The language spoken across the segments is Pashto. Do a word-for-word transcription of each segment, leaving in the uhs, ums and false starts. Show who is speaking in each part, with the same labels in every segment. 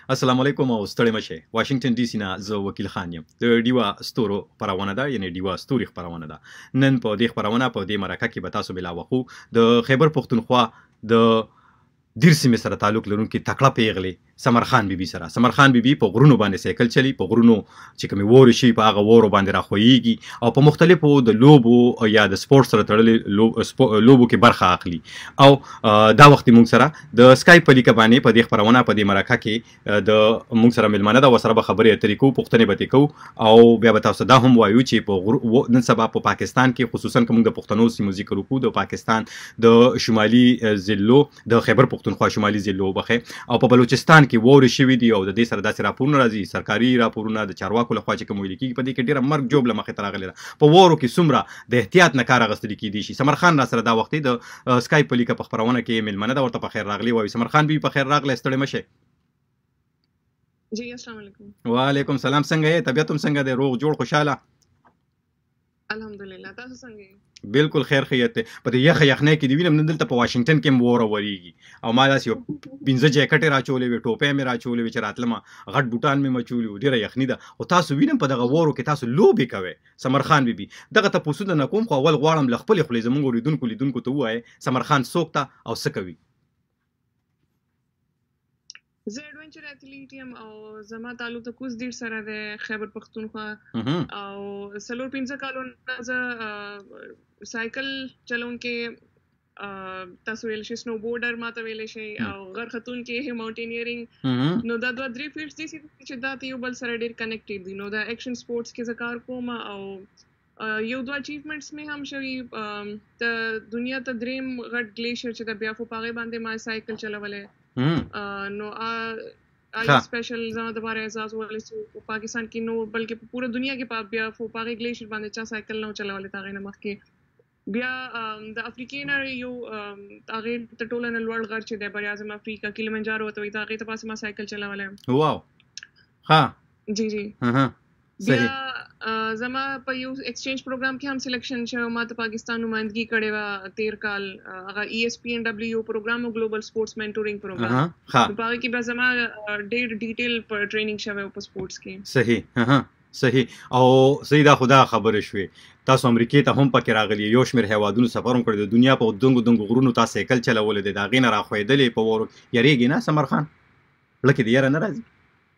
Speaker 1: السلام علیکم او ستړي مشه واشنگټن ډي سي نه زه وکیل خان یم د ډیوا ستورو خبرونه ده یعنی ډیوا ستوري خبرونه ده نن په دې خبرونه په دې مرکه کې به تاسو بلا وخو د خیبر پختونخوا د دیر سیمې سره تعلق لرونکي تکړه پیغلي سمر خان بیبي سره سمر خان بیبي په غرونو باندې سایکل چلی په غرونو چې کومي وور شي په هغه وورو باندې راخويږي او په مختلفو د لوبو یا د سپورت سره تړلې لوبو کې برخه اخلي او دا وخت موږ سره د سکایپ په لیک باندې په دې خبرونه په دې مرکه کې د موږ سره ملمنه دا وسره به خبرې اترې کو پښتنې به کو او بیا به تاسو دا هم وایو چې په نن سبا په پاکستان کې خصوصا کوم د پښتنو سیمو ذکر وکړو د پاکستان د شمالي ضلعو د خیبر پختونخوا شمالي ضلعو بخه او په بلوچستان کې ووري شوی دی او د دې سره داسې راپورونه راځي سرکاري راپورونه د چارواکو لخوا چې کوم ویل کېږي په دې کې ډیره مرګ جوړ لمخې ته راغلی ده په وورو کې څومره د احتیاط نه کار اخیستل کېدی شي سمر خان را سره دا وخت د سکایپ په لیک په خبرونه کې ملمنه دا ورته په خیر راغلی وایي سمر خان بي په خیر راغلی ستړي مشه
Speaker 2: جی السلام علیکم
Speaker 1: وعلیکم سلام څنګه یې طبیعت هم څنګه دی روغ جوړ خوشاله
Speaker 2: الحمدلله تاسو څنګه
Speaker 1: بالکل خیر خیریت ته په یخ یخنه کې دی وینم نن دلته په واشنگټن کې وره وریږي او ما داس یو پنځه جاکټ راچولې وی ټوپې مې راچولې وی چې راتلم غټ بوټان مې مچولې ډیره یخنی ده او تاسو وینم په دغه وورو کې تاسو لوبي کوي سمر خان بیبي دغه ته پوسو د نکوم خو اول غواړم لخپل خپل زمونږ ریدونکو لیدونکو ته وای سمر خان سوکتا او سکوي
Speaker 2: زه ایڈونچر ایتھلیټ یم او زما تعلق د کوز ډیر سره د خیبر پختونخوا او سلور پنځه کالو زه سایکل چلون کې تاسو ویل شي سنو بورډر ماته ویل شي او غر ختون کې ماونټینیرینګ نو دا دوه درې فیلډز دي چې دا یو بل سره ډیر کنیکټډ دي نو دا ایکشن سپورتس کې ذکر کوم او یو دوه اچیومنټس مې هم شوي د دنیا ته دریم غټ گلیشیر چې د بیافو پاغه باندې ما سایکل چلولې نو آئی اسپیشل زما د باره احساس ولې چې پاکستان کې نو بلکې په پوره دنیا کې په بیا فوپاغه گلیشیر باندې چا سایکل نو چلولې تاغه نه مخکې بیا د افریقین یو تاغه ته ټولنه لوړ غر چې د بر اعظم افریقا کلیمنجارو ته وي تاغه ته پاسه ما سایکل چلولې
Speaker 1: واو ها
Speaker 2: جی جی
Speaker 1: ها
Speaker 2: بیا زما په یو ایکسچینج پروګرام کې هم سلیکشن شوه ما ته پاکستان نمائندګي کړې وه تیر کال هغه ای اس پی ان ډبلیو پروګرام او ګلوبل سپورتس مینټورینګ پروګرام په هغه کې به زما ډېر ډیټیل پر ټریننګ شوه په سپورتس کې
Speaker 1: صحیح ها صحیح او صحیح دا خدا خبره شوې تاسو امریکای ته هم پکې راغلی یو شمېر هیوادونو سفر هم کړی د دنیا په دنګو دنګو غرونو تاسو سایکل چلولې د هغې نه راخوېدلې په وورو یریږي نه سمر خان لکه د یاره نه راځي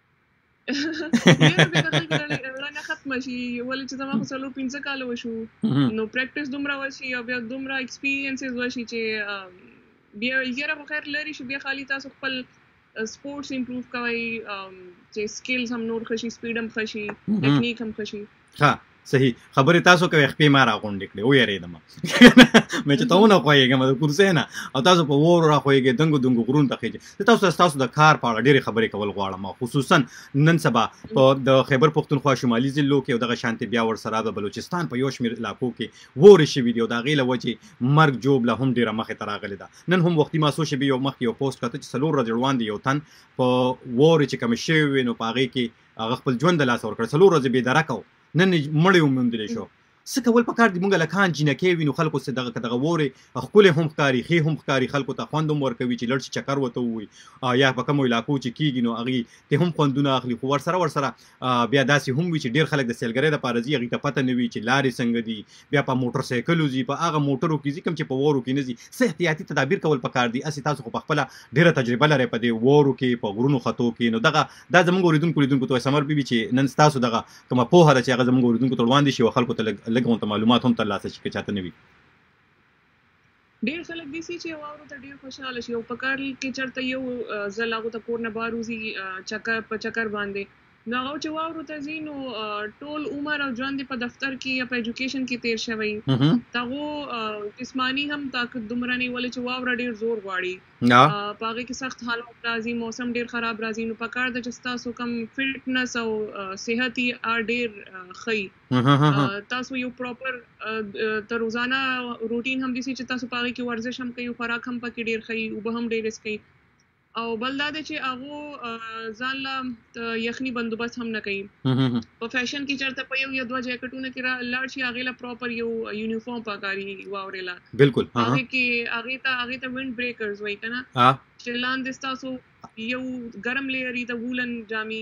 Speaker 2: نه ختم شي ولې چې زما خو څلور پنځه کاله وشو نو پریکټس دومره وشي او بیا دومره ایکسپیرینسز وشي چې بیا یاره خو خیر لري شي بیا خالي تاسو خپل سپورتس امپروو کوئ چې سکلز هم نور ښه شي سپیډ هم ښه شي ټیکنیک هم ښه شي
Speaker 1: ها صحیح خبرې تاسو کوي خپې ما راغونډې کړې ویریدم مې چې تاونه خوېږم د کورسې نه او تاسو په وورو راخوېږئ دنګو دنګو غرونو ته خېږئ تاسو تاسو د کار په اړه ډېرې خبرې کول غواړم خصوصا نن سبا په د خیبر پختونخوا شمالي ضلعو کې دغه شانتي بیا ورسره د بلوچستان په یو شمېر علاقو کې وورې شوي دي او د هغې له وجې مرګ جوړ له هم ډېره مخې ته راغلې ده نن هم وختي ماسو شوي یو مخکې یو پوسټ کاته چې څلور ورځې وړاندې یو تن په وورې چې کومې شوي وي نو په هغې کې هغه خپل ژوند د لاسه ورکړ څلور ورځې بېدرکه و نن مړی وموندلی شو څه کول پکار دي مونږ لکان جنکې وي نو خلکو څه دغه دغه وورې ښکلې هم ښکاري ښې هم ښکاري خلکو ته خوند هم ورکوي چې لړ شي چکر ورته ووایي یا په کومو علاقو چې کېږي نو هغې ته هم خوندونه اخلي خو ورسره ورسره بیا داسې هم وي چې ډېر خلک د سیلګرۍ دپاره ځي هغې ته پته نه وي چې لارې څنګه دي بیا په موټر سایکلو ځي په هغه موټرو کې ځي کوم چې په وورو کې نه ځي څه احتیاطي تدابیر کول پکار دي هسې تاسو خو پخپله ډېره تجربه لرئ په دې وورو کې په غرونو خطو کې نو دغه دا زموږ اورېدونکو لیدونکو ته سمر بیبي چې نن ستاسو دغه کومه پوهه ده چې هغه زموږ اورېدونکو ته وړاندې شي او خلکو ته لږ غونته معلومات هم ترلاسه شي که چاته نه وي
Speaker 2: ډېر خلک دي چې واورو ته ډېر خوشحاله شي او په کار کې چېرته یو ځل هغو ته کور نه بهر وځي چکر په چکر باندې نو هغه چې واورو ته ځي نو ټول عمر او ژوند په دفتر کې یا په ایجوکیشن کې تیر شوی د هغو جسماني هم طاقت دومره نه ولې چې واوره ډېر زور غواړي په هغې کې سخت حالات راځي موسم ډېر خراب راځي نو په کار ده چې ستاسو کم فټنس او صحت یې ډېر ښه تاسو یو پراپر د روزانه روټین هم داسې چې تاسو په هغې کې ورزش هم کوئ خوراک هم پکې ډېر ښه اوبه هم ډېرې څښئ او بل دا دی چې هغه ځان له یخني بندوبست هم نه کوي. په فیشن کې چېرته په یو یا دوه جاکټونه کې را لاړ شي هغې له پراپر یو یونیفارم پکاري واورې له
Speaker 1: بالکل
Speaker 2: هغې کې هغې ته هغې ته وینډ بریکرز وایي که نه چې لاندې ستاسو یو ګرم لیري د وولن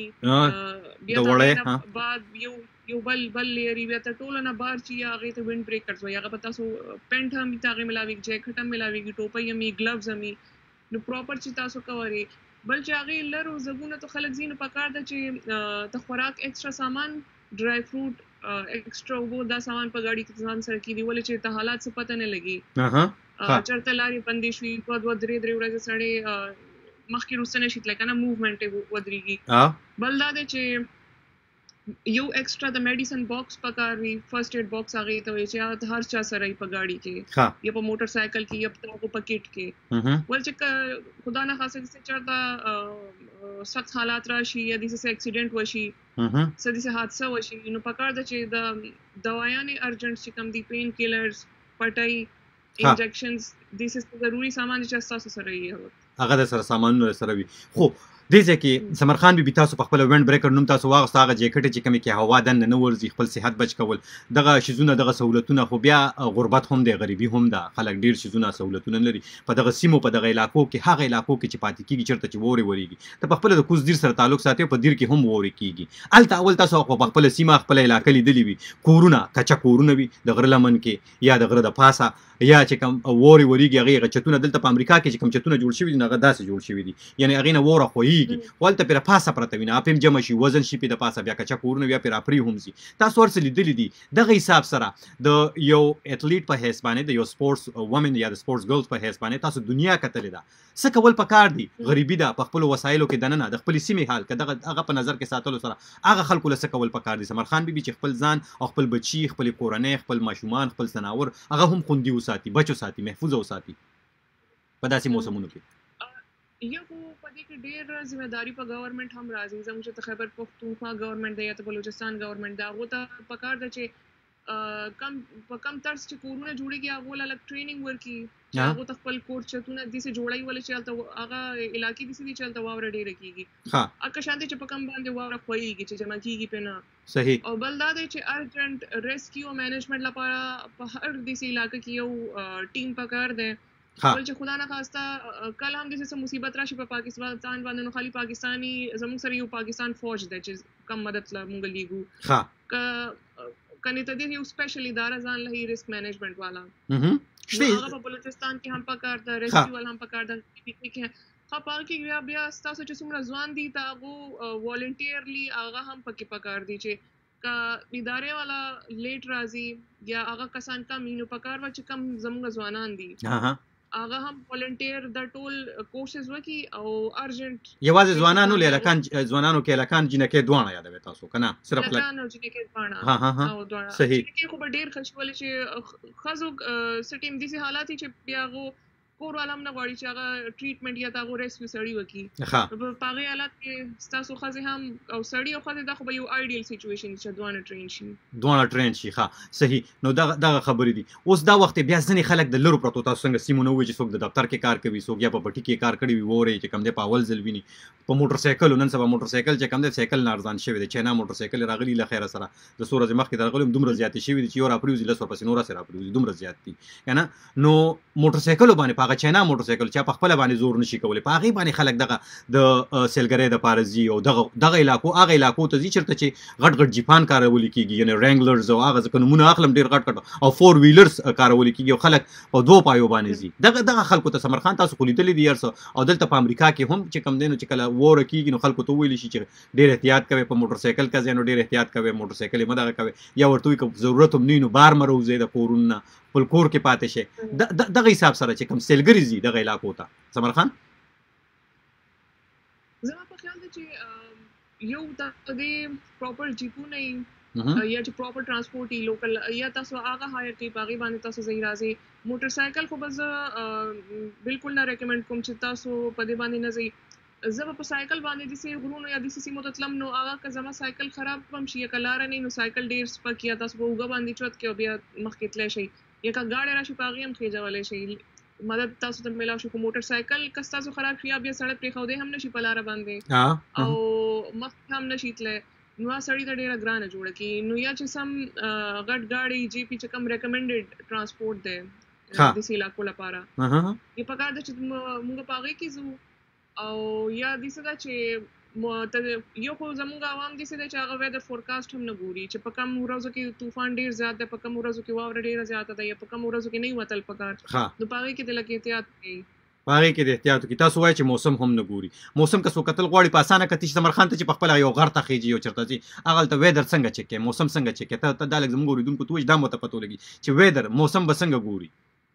Speaker 2: جامې بیا د بعد یو یو بل بل لیري بیا تر ټولو نه بار چې هغې ته وینډ بریکرز وایي هغه به تاسو پینټ هم ته هغې ملاویږي جاکټ هم ملاویږي ټوپۍ هم ګلوز هم نو پراپر چې تاسو کوئ. بل چې هغې لرو زګونه ته خلک ځي نو پکار ده چې د خوراک ایکسټرا سامان ډرای فروټ ایکسټرا اوبه دا سامان په ګاډي کې ځان سره کېدي ولې چې ته حالات څه پته نه لګي چېرته لارې بندې شوي دوه دوه درې درې ورځې سړی مخکې وروسته نه شي تللی که نه موومنټ یې ودرېږي. بل دا دی چې یو ایکسټرا د میډیسن باکس پکار وي فرست ایډ باکس هغې ته وایي چې هر چا سره یې په ګاډي کې یا په موټر سایکل کې یا په هغو په کټ کې ول چې خدا نه خاصه چې چېرته سخت حالات راشي یا داسې څه اکسیډنټ وشي څه داسې حادثه وشي نو پکار ده چې د دوايانې ارجنټ چې کوم دي پین کیلرز پټۍ انجیکشنز داسې ضروري سامان چې ستاسو سره یې
Speaker 1: هغه د سره سامانونه سره وي. خو دې ځای کې سمر خان بي بي تاسو په خپل وینډ بریکر نوم تاسو واغست هغه جیکټ چې کومې کې هوا دننه نه ورځي خپل صحت بچ کول دغه شیزونه دغه سہولتونه خو بیا غربت هم دی غریبي هم ده خلک ډیر شیزونه سہولتونه لري په دغه سیمو په دغه علاقو کې هغه علاقو کې چې پاتې کیږي چېرته چې ووري وريږي ته په خپل د کوز دیر سره تعلق ساتي په دیر کې هم ووري کیږي الته اول تاسو په خپل سیمه خپل علاقې لیدلې وي کورونه کچا کورونه وي د غره لمن کې یا د غره د پاسه یا چې کوم ووري وريږي هغه چتونه دلته په امریکا کې چې کوم چتونه جوړ شوي دي هغه داسې جوړ شوي دي یعنی هغې نه ووره خویږي ولته پرې پاسه پرته وي نه اپیم جمع شي وزن شي پې د پاسه بیا کچا کورونه بیا پرې اپرې هم ځي تاسو ورڅه لیدلي دي دغه حساب سره د یو اټلیټ په حیث باندې د یو سپورټس وومن یا د سپورټس ګرلز په حیث باندې تاسو دنیا کتلې ده څه کول پکار دي غریبي ده په خپلو وسایلو کې دننه د خپلې سیمې حال که دغه هغه په نظر کې ساتلو سره هغه خلکو له څه کول پکار دي سمر خان بي بي چې خپل ځان او خپل بچي خپلې کورنۍ خپل ماشومان خپل ځناور هغه هم خوندي وساتي بچو ساتي محفوظ وساتي په داسې موسمونو کې
Speaker 2: یو په دې کې ډېر ذمہداري په ګورنمنت هم راځي زموږ چې خیبر پختونخوا ګورنمنت دی یا ته بلوچستان ګورنمنت دی هغو ته پکار ده چې کم په کم طرز چې کورونه جوړېږي هغو له لږ ټریننګ ورکړي هغو ته خپل کور چتونه داسې جوړوي ولې چې هلته هغه علاقې داسې دي چې هلته واوره ډېره کېږي هغه شان دی چې په کم باندې واوره خویږي چې جمع کېږي پرې نه
Speaker 1: صحیح
Speaker 2: او بل دا دی چې ارجنټ ریسکیو منیجمنټ لپاره په هر داسې علاقه کې یو ټیم پکار دی بل چې خدا نه خواسته کله هم داسې څه مصیبت راشي په پاکستان باندې نو خالي پاکستاني زموږ سره یو پاکستان فوج دی چې کم مدد له موږ لیږو کنې ته دې یو سپیشل اداره ځان له ریسک مینجمنټ والا هغه په بلوچستان کې هم پکار ده ریسکیو والا هم پکار ده پکنیک ها پاره کې بیا بیا ستاسو چې څومره ځوان دي ته هغو والنټیرلی هغه هم پکې پکار دي چې که ادارې والا لیټ راځي یا هغه کسان کم وي نو پکار به چې کم زموږ ځوانان دي هغه هم والنټیر د ټول کورسز وکړي او ارجنټ
Speaker 1: یوازې ځوانانو له لکان ځوانانو کې لکان جنکې دوانه یادوي تاسو کنه صرف
Speaker 2: لکان او جنکې دوانه
Speaker 1: ها ها ها
Speaker 2: او دوانه
Speaker 1: صحیح
Speaker 2: کې خو ډېر خشول چې خزو سټیم دي سي حالات چې بیا غو کور عالم نه غواړي چې هغه ټریټمنټ یا تاغه ریسکیو سړی وکړي په پاغي حالات کې ستاسو خزه هم او سړی او خزه دا خو یو آیډیل سچويشن چې دوانه ټرین شي
Speaker 1: دوانه ټرین شي ښه صحیح نو دا دغه خبرې دي اوس دا وخت بیا ځنې خلک د لرو پروتو تاسو څنګه سیمونه وي چې څوک د دفتر کې کار کوي څوک یا په پټي کې کار کړي وي وره چې کم دی په اول ځل ویني په موټر سایکل نن سبا موټر سایکل چې کم دی سایکل نارزان شوی دی چینا موټر سایکل راغلی له خیره سره د سورج مخکې درغلم دومره زیات شوی دي چې یو را پریوزي لس ورپسې نور سره پریوزي دومره زیات دي کنه نو موټر سایکل باندې پاغه چینا موټر سایکل چې په خپل باندې زور نشي کولای په هغه باندې خلک دغه د سیلګری د پارزي او دغه دغه علاقو هغه علاقو ته ځي چرته چې غټ غټ جیپان کارول کیږي یعنی رنګلرز او هغه ځکه نمونه اخلم ډیر غټ غټ او فور ویلرز کارول کیږي او خلک په دوه پایو باندې ځي دغه دغه خلکو ته سمر خان تاسو خو لیدلې دي یارسو او دلته په امریکا کې هم چې کم دینو چې کله وور کیږي نو خلکو ته ویل شي چې ډیر احتیاط کوي په موټر سایکل کا ځینو ډیر احتیاط کوي موټر سایکل یې مدغه کوي یا ورته کوم ضرورت هم نه نو بار مروزه د کورونه په کور کې پاتې شي دغه حساب سره چې کوم سیلګری زی دغه علاقو ته سمر خان
Speaker 2: زما په خیال دی چې یو د دې پراپر جیپونه یا چې پراپر ترانسپورت ای لوکل یا تاسو هغه هایر کی پاغي باندې تاسو زی راځي موټر سایکل خو بز بالکل نه ریکمند کوم چې تاسو په دې باندې نه زی زما په سایکل باندې د سي غرونو یا د سي سیمو تلم نو هغه که زما سایکل خراب هم شي کلار نه نو سایکل ډیر سپک یا تاسو وګ باندې چوت کې بیا مخ کې تل شي یا کا گاډي راشي پاغي هم خېجولې شي مدد تاسو ته ملاو شي. موټر سایکل کس تاسو خراب شي بیا سړک پرې خو دې هم نشي په لار باندې او مخ هم نشي تله نو سړی ته ډیره ګرانه جوړه کی. نو یا چې سم غټ گاډي جی پی چې کم ریکمنډډ ترانسپورت ده د سیلا کوله لپاره یې پکار ده چې موږ پاغې کې زو او یا د څه دا چې یو خو زموږ عوام دي چې دا هغه ویدر فورکاست هم نه ګوري چې په کم ورځو کې طوفان ډیر زیات دی، په کم ورځو کې واوره ډیره زیاته ده، یا په کم ورځو کې نه وتل پکار. نو پاره کې د لکه احتیاط کوي
Speaker 1: پاره کې د احتیاط کوي. تاسو وایي چې موسم هم نه ګوري. موسم که څو قتل غواړي په اسانه کتي چې سمرخان ته چې په خپل یو غر ته خيږي یو چرته چې هغه ته ویدر څنګه چک کې موسم څنګه چک کې ته ته دالک زموږ ریدونکو ته دا مو ته پته لګي چې ویدر موسم به څنګه ګوري.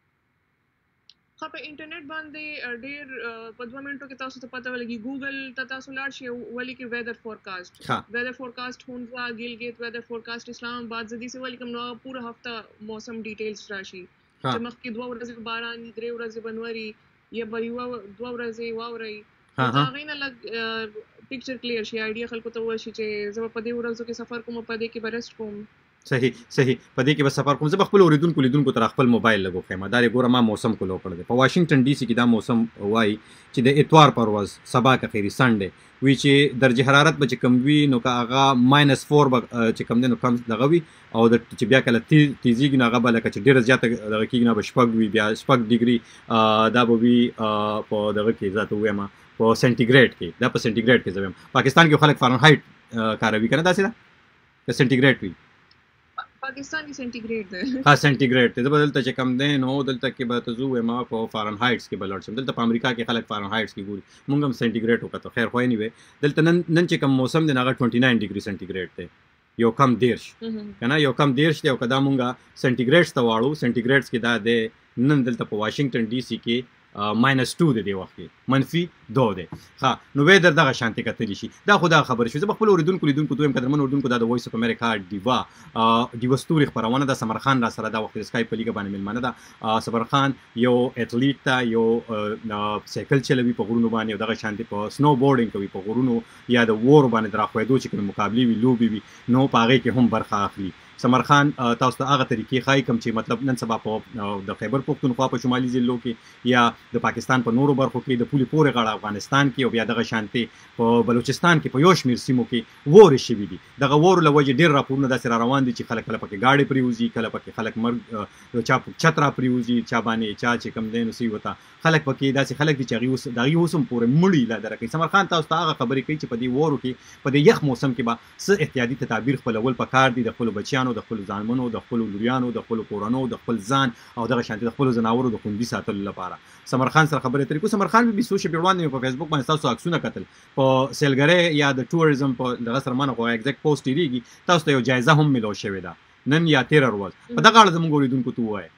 Speaker 2: په انټرنیټ باندې ډیر په دوه منټو کې تاسو ته پته ولګي. ګوګل ته تاسو لاړ شئ ولې کې ویدر فورکاست ویدر فورکاست هونزا ګیلګیت ویدر فورکاست اسلام آباد زدي سه ولې کوم نو پوره هفته موسم ډیټیلز راشي چې مخکې دوه ورځې باران درې ورځې بنوري یا به یو دوه ورځې واوري دا غینه لګ پکچر کلیر شي ایډیا خلکو ته وشي چې زه په دې ورځو کې سفر کوم په دې کې برست کوم.
Speaker 1: صحیح صحیح په دې کې به سفر کوم. زه خپل اوریدونکو لیدونکو تر خپل موبایل لګو خیمه دا ګوره ما موسم کولو کړل په واشنگټن ډي سي کې دا موسم وای چې د اتوار پر ورځ سبا کې خيري سنډه وی چې درجه حرارت به کم وي نو کا هغه ماینس چار به چې کم دنو کم دغه وي او د چې بیا کله تیزیږي نو هغه به لکه چې ډیره زیاته دغه کېږي نو به شپږ وي بیا شپږ ډیګري دا به وي په دغه کې ذات وایم په سنټیګریډ کې دا په سنټیګریډ کې زویم. پاکستان کې خلک فارنهایټ کاروي کنه دا سره په سنټیګریډ وي.
Speaker 2: پاکستان کې سنټیګریډ ده
Speaker 1: ها سنټیګریډ ته بدلته چې کم دی نو دلته کې به تاسو ما په فارنهایټس کې بلل شم. دلته په امریکا کې خلک فارنهایټس کې ګوري مونږ هم سنټیګریډ وکړو خیر خو نه وي. دلته نن نن چې کم موسم دی هغه29 ډیګري سنټیګریډ دی یو کم دیرش کنه یو کم دیرش دی او کدا مونږه سنټیګریډس ته واړو سنټیګریډس کې دا دی نن دلته په واشنگټن ډي سي کې ماینس ټو دی دی وخت کې منفي دو دی. ها نو ویدر دغه شانتي کتلی شي دا خدا خبر شو. زه خپل اوریدونکو لیدونکو دویم قدرمن اوریدونکو دا د وایس اف امریکا دیوا دیوا ستوري خبرونه د سمرخان را سره دا وخت سکایپ په لیګه باندې ملمنه دا سمرخان یو اټلیټ تا یو سایکل چلوي په غرونو باندې دغه شانتي په سنو بورډینګ کوي په غرونو یا د وور باندې دراخویدو چې کوم مقابله وی لوبي وي نو پاغه کې هم برخه اخلي. سمرخان تاسو ته هغه طریقې خای کوم چې مطلب نن سبا په د خیبر پختونخوا په شمالي ضلعو کې یا د پاکستان په نورو برخو کې د پولي پورې غاړه افغانستان کې او بیا دغه شانتي په بلوچستان کې په یو شمیر سیمو کې وور شي دي. دغه وور لوجه ډیر راپورونه داسې را روان دي چې خلک کله پکې گاډي پریوزي کله پکې خلک مرګ چا چترا پریوزي چا باندې چا چې کم دین سی وتا خلک پکې داسې خلک دي چې غوس دغه اوسم پورې مړی لا درکې. سمرخان تاسو ته هغه خبرې کوي چې په دې وورو کې په دې یخ موسم کې به څه احتیاطي تدابیر خپلول پکار دي د خپل بچیانو د خپل ځانمنو د خپل لوریانو د خپل کورونو د خپل ځان او دغه شانتي د خپل زناورو د خوندي ساتلو لپاره. سمرخان سره خبرې ترې کو. سمرخان به سوشل میډیا په فیسبوک باندې تاسو عکسونه کتل په سیلګری یا د ټوریزم په دغه سره مانه خو ایگزیکټ پوسټ دیږي تاسو ته یو جایزه هم ملو شوې ده نن یا تیر ورځ په دغه اړه زموږ اوریدونکو ته وایي.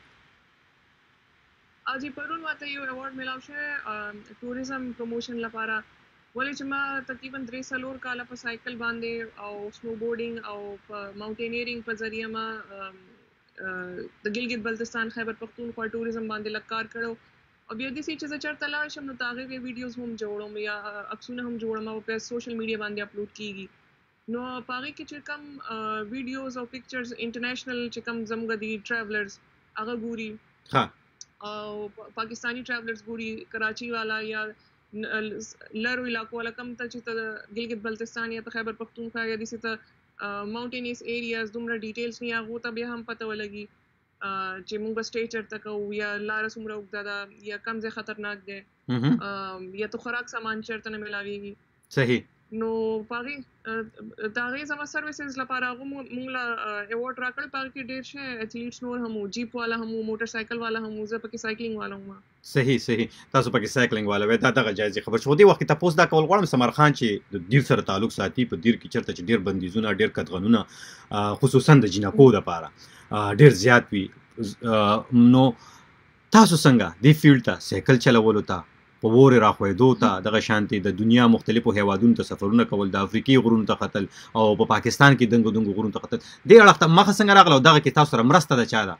Speaker 2: اجي پرون واته یو ایوارډ ملاو شوی ټوریزم پروموشن لپاره ولې چې ما تقریبا درې سلور کاله په سایکل باندې او سنو بورډینګ او په ماونټینیرینګ په ذریعہ ما د ګلګت بلتستان خیبر پختونخوا ټوریزم باندې لکار کړو او بیا د سې چې زه چرته لاړ شم نو تاغه وی ویډیوز هم جوړوم یا عکسونه هم جوړوم او په سوشل میډیا باندې اپلوډ کیږي. نو پاره کې چې کم ویډیوز او پکچرز انټرنیشنل چې کم زموږ دي ټریولرز هغه ګوري ها او پاکستانی ټریولرز ګوري کراچي والا یا لرو علاقو والا کم ته چې ته ګلګت بلتستان یا خیبر پختونخوا یا د څه ماونټینس ایریاز دومره ډیټیلز نه هغه ته بیا هم پته ولګي چې موږ بس سټیچر تک یا لار سمره وګدا یا کم ځای خطرناک دی یا تو خوراک سامان چرته نه ملاويږي.
Speaker 1: صحیح.
Speaker 2: نو پاره داغه زما سرویسز لپاره هغه موږ لا ایوارډ راکړ پاره کې ډیر شه اټلیټس نور هم جیپ والا هم موټر سایکل والا هم زه پکې سایکلینګ والا هم.
Speaker 1: صحیح صحیح. تاسو پکې سایکلینګ والا وې دا دغه جایزه خبر شو دی وخت تاسو دا کول غواړم سمرخان چې د دیر سره تعلق ساتي په دیر کې چرته چې ډیر بندیزونه ډیر قطغنونه خصوصا د جنکو لپاره ډیر زیات وي نو تاسو څنګه دی فیلډ ته سایکل چلولو ته په وور راخویدو ته دغه شانتي د دنیا مختلفو هیوادونو ته سفرونه کول د افریقي غرونو ته قتل او په پاکستان کې دنګو دنګو غرونو ته قتل دی اړه مخه څنګه راغله دغه کې تاسو سره مرسته ده چا ده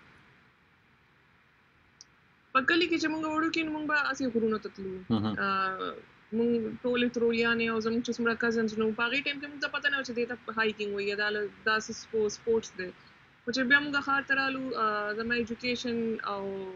Speaker 2: په کلی کې چې موږ وړو کې موږ به اسی غرونو ته تلو موږ ټول ترولیانې او زموږ چې څومره کزنز نو په هغې ټایم کې موږ ته پته نه و چې دې ته هایکینګ وایي یا دا داسې سپورټس دی خو چې بیا موږ ښار ته رالو زما ایجوکیشن او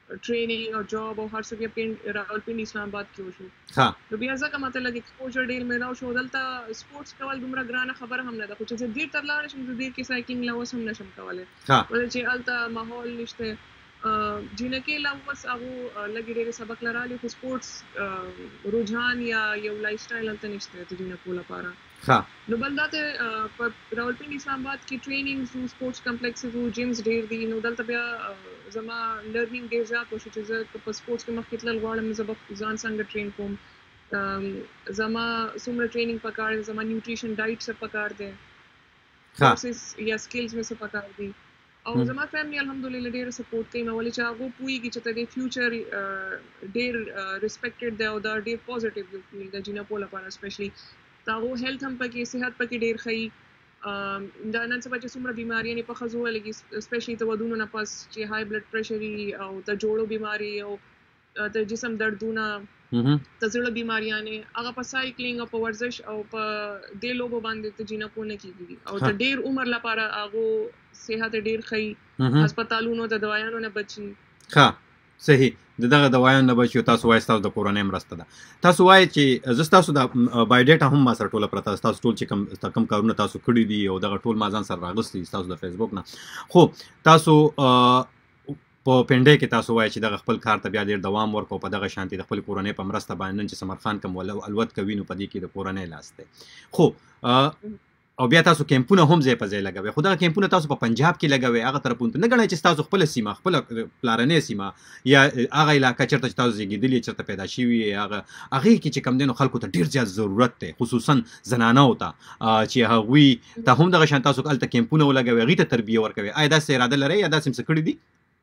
Speaker 2: ټریننګ او جاب او هر څه بیا پین راولپنډي اسلام آباد کې وشو.
Speaker 1: ها
Speaker 2: نو بیا ځکه ماته لږ ایکسپوژر ډېر میلاو شو. دلته سپورټس کول دومره ګرانه خبره هم نه ده، خو چې زه ډېر تر لاړ شم زه ډېر کې سایکلینګ لا اوس هم نشم کولی، ولې چې هلته ماحول نشته. جینکې لا اوس هغو لږې ډېرې سبق لرالي، خو سپورټس رجحان یا یو لایف سټایل هلته نشته د جینکو لپاره. نو بل دا ته په راولپنډي اسلام آباد کې ټریننګز وو، سپورټس کمپلیکسز وو، جیمز ډېر دي. نو دلته بیا زما لرنینګ ډېر زیات وشو چې زه په سپورټس کې مخکې تلل غواړم، زه به ځان څنګه ټرین کوم، زما څومره ټریننګ پکار دی، زما نیوټریشن ډایټ څه پکار دی، کورسز یا سکلز مې څه پکار دي. او زما فیملی الحمدلله ډېره سپورټ کوي، ولې چې هغه پوهېږي چې ته د فیوچر ډېر ریسپیکټډ دی او دا ډېر پوزیټیو دی د جینکو لپاره اسپیشلی. دا هغو هیلث هم پکې، صحت پکې ډېر ښیي. دا نن سبا چې څومره بیماریانې په ښځو ولګي، اسپیشلی د ودونو نه پس چې های بلډ پریشر وي او د جوړو بیماري او د جسم دردونه، د زړه بیماریانې، هغه په سایکلینګ او په ورزش او په دې لوبو باندې د جینکو نه کېږي. او د ډېر عمر لپاره هغو صحت ډېر ښیي، هسپتالونو د دوایانو نه بچي.
Speaker 1: ښه صحیح، د دغه دوایانو نه بچي. تاسو وایي ستاسو د کورنۍ مرسته ده. تاسو وایي چې زه ستاسو د بایوډیټا هم ما سره ټوله پرته ده، ستاسو ټول چې کوم کوم کارونه تاسو کړي دي او دغه ټول ما ځان سره راغوستي ستاسو د فیسبوک نه. خو تاسو په پنډۍ کې تاسو وایي چې دغه خپل کار ته بیا ډېر دوام ورکړو، په دغه شانتي د خپل کورنۍ په مرسته باندې نن چې سمرخان کوم الوت کوي نو په دې کې د کورنۍ لاس دی. خو او بیا تاسو کیمپونه هم ځای په ځای لګوي، خو دغه کیمپونه تاسو په پنجاب کې لګوي، هغه طرفونه ته نه ګڼئ چې ستاسو خپله سیمه، خپله پلارنۍ سیمه یا هغه علاقه چېرته چې تاسو زېږېدلي، چېرته پیدا شوي یې، هغه هغې کې چې کوم دی نو خلکو ته ډېر زیات ضرورت دی، خصوصا زنانو ته چې هغوی ته هم دغه شان تاسو هلته کیمپونه ولګوئ، هغوی ته تربیه ورکوئ. آیا داسې اراده لرئ یا داسې څه کړي دي؟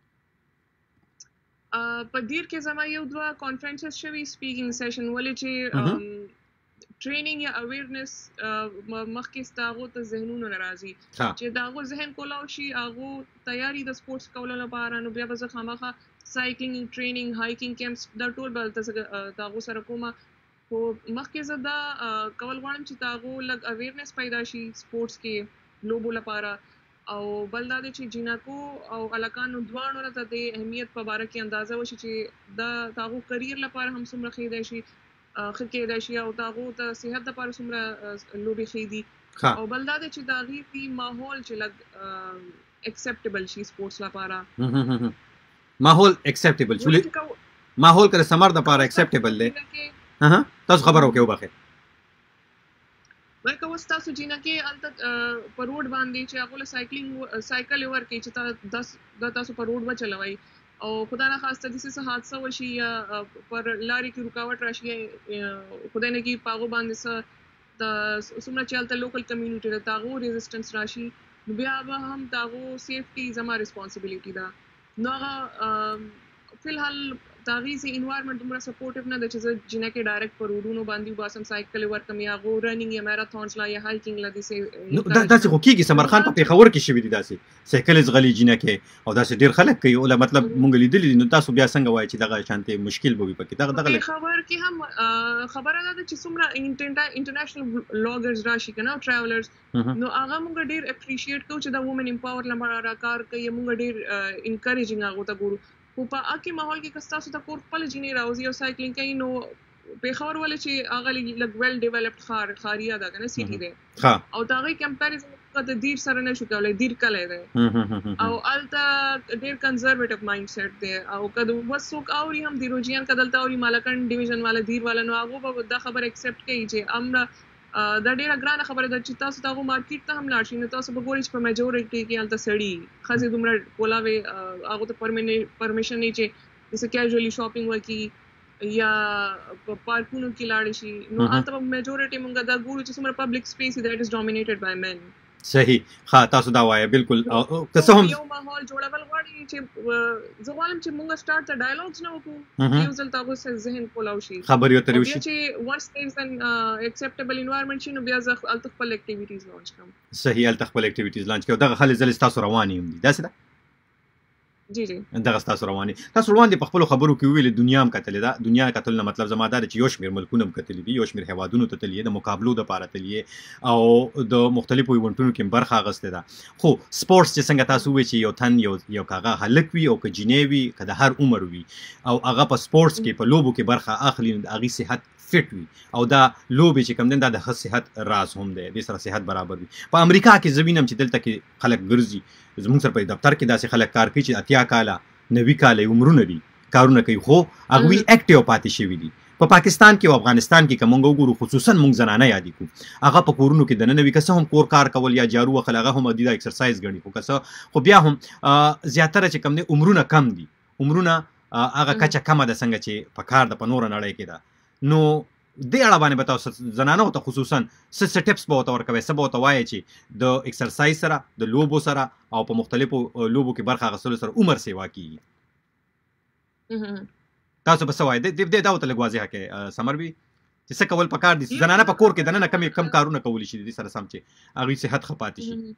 Speaker 2: په دیر کې زما یو دوه کانفرنسز شوي سپیکینګ سیشن، ولې چې ټریننګ یا اویرنس مخکې ستا هغو ته ذهنونو نه راځي چې د هغو ذهن کولاو شي، هغو تیاري د سپورټس کولو لپاره. نو بیا به زه خامخا سایکلینګ ټریننګ، هایکینګ کیمپس دا ټول به هلته د هغو سره کومه. خو مخکې زه دا کول غواړم چې د هغو لږ اویرنس پیدا شي سپورټس کې لوبو لپاره. او بل دا دی چې جینکو او هلکانو دواړو ته د اهمیت په باره کې اندازه وشي چې دا د هغو کریر لپاره هم څومره ښه دی شي، ښه کېدای شي، او د هغو د صحت دپاره څومره لوبې ښې دي. او بل دا دی چې د هغې دي ماحول چې لږ اکسپټیبل شي سپورټس لپاره.
Speaker 1: ماحول اکسپټیبل شي، ماحول که د سمر دپاره اکسپټیبل دی. تاسو خبره وکړئ وبخئ.
Speaker 2: وایي که اوس تاسو جینکې هلته په روډ باندې چې هغو له سایکلینګ سایکل یې ورکړي چې دا تاسو په روډ وچلوئ، او خدا نه خواسته داسې څه حادثه وشي یا پر لارې کې رکاوټ راشي، خدای نه کړي په هغو باندې څه د څومره چې هلته لوکل کمیونټي ده د هغو ریزسټنس راشي، نو بیا به هم د هغو سیفټي زما ریسپانسبلیټي ده. نو هغه فی الحال د هغې سي انوایرمنټ دومره سپورټیو نه ده چې زه جینکې ډایرکټ په روډونو باندې وباسم، سایکل یې ورکړم یا هغو رننګ یا میراتھونز لا یا هایکینګ لا داسې.
Speaker 1: داسې خو کېږي، سمرخان په پېښور کې شوي دي داسې سایکل یې ځغلي جینکې، او داسې ډېر خلک کوي. او مطلب مونږ لیدلي دي. نو تاسو بیا څنګه وایئ چې دغه شانتې مشکل به وي پکې؟ دغه دغه
Speaker 2: پېښور کې هم خبره دا ده چې څومره انټرنیشنل بلاګرز راشي که نه ټراولرز، نو هغه مونږ ډېر اپریشیټ کوو چې د وومن امپاور لپاره کار کوي، مونږ ډېر انکریجنګ هغو ته ګورو. خو په هغې ماحول کې که ستاسو ته کور خپله جینۍ راوځي او سایکلینګ کوي، نو پېښور ولې چې هغه لږ ویل ډیولپډ ښار ښاریه ده که نه، سیټي دی، او د هغې کمپیریزن د دیر سره نه شو کولی. دیر کلی دی او هلته ډېر کنزرویټیو مایند سیټ دی، او که د اوس څوک اوري هم د روجیان که دلته اوري مالکن ډیویژن والا دیر والا، نو هغو به دا خبر اکسپټ کوي چې امره دا ډېره ګرانه خبره ده چې تاسو د هغو مارکیټ ته هم لاړ شئ، نو تاسو به ګورئ چې په میجورټي کې هلته سړي ښځې دومره کولاوې هغو ته پرمیشن نه چې داسې کیژولي شاپینګ وکړي یا په پارکونو کې لاړې شي. نو هلته په میجورټي مونږ دا ګورو چې څومره پبلک سپیس دیټ از ډومینیټډ بای مین.
Speaker 1: صحیح، ښه تاسو دا وایه بالکل. که څه هم
Speaker 2: یو ماحول جوړول غواړي چې زه غواړم چې مونږ سټارټ ته ډایلاګز نه وکړو، یو ځل ته هغو سره ذهن کولاو شي،
Speaker 1: خبرې ورته وشي،
Speaker 2: بیا چې ونس دیر از ان اکسپټیبل انوایرمنټ شي، نو بیا زه هلته خپل اکټیویټیز لانچ کړم.
Speaker 1: صحیح، هلته خپل اکټیویټیز لانچ کړئ. دغه خالي ځلې ستاسو روانې هم دي، داسې ده؟
Speaker 2: جی جی
Speaker 1: دغه تاسو رواني تاسو روان دي په خپل خبرو کې ویل دنیا هم کتلې ده دنیا کتل نه مطلب زما دا چې یو شمیر ملکونه هم کتلې دي یو شمیر هوادونو ته تللی د مقابلو د پاره تللی او د مختلفو ایونټونو کې برخه اخیسته ده خو سپورتس چې څنګه تاسو وی چې یو تن یو یو کاغه هلک وي او ک جنیوي کده هر عمر وي او هغه په سپورتس کې په لوبو کې برخه اخلي هغه صحت فټ وي او دا لوبي چې کم دین دا د صحت راز هم دی د سره صحت برابر وي په امریکا کې زمينم چې دلته کې خلک ګرځي زموږ سره په دفتر کې داسې خلک کار کوي چې اتیا کاله نوي کاله عمرونه دي کارونه کوي خو هغه اکټیو پاتې شوی دي په پاکستان کې او افغانستان کې کومه وګورو خصوصا موږ زنانه یادې کو هغه په کورونو کې د نن نوي کسه هم کور کار کول یا جارو خلغه هم د ایکسرسایز غړي خو کسه خو بیا هم زیاتره چې کم نه عمرونه کم دي عمرونه هغه کچا کم ده څنګه چې په کار د پنور نړۍ کې ده نو د اړه باندې بتاو زنانه ته خصوصا څه ټیپس به تور کوي څه به توای چې د ایکسرسایز سره د لوبو سره او په مختلفو لوبو کې برخه غوښتل سره عمر سیوا کیږي تاسو به سوای د دې دا وته لګوازه کې سمر وی چې څه کول پکار دي زنانه په کور کې دنه کم کم کارونه کولی شي د سره سم چې هغه صحت خپاتې شي